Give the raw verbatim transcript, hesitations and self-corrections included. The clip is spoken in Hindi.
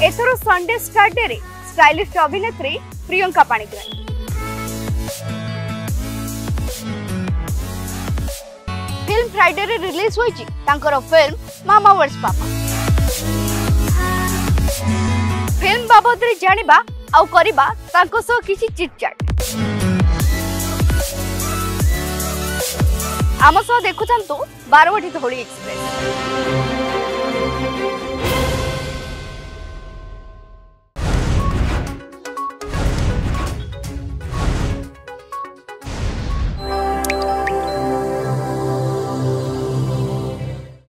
एथरो संडे स्टार्डे रे स्टाइलिश अभिनेत्री प्रियंका पाणिग्राही फिल्म फ्राइडे रे रिलीज होईची तांकर फिल्म मामा वर्स पापा। फिल्म बाबद रे जानिबा आउ करिबा तांको सो किछि चिटचाट। आम सह देखुछंतु बारवटी धौली एक्सप्रेस।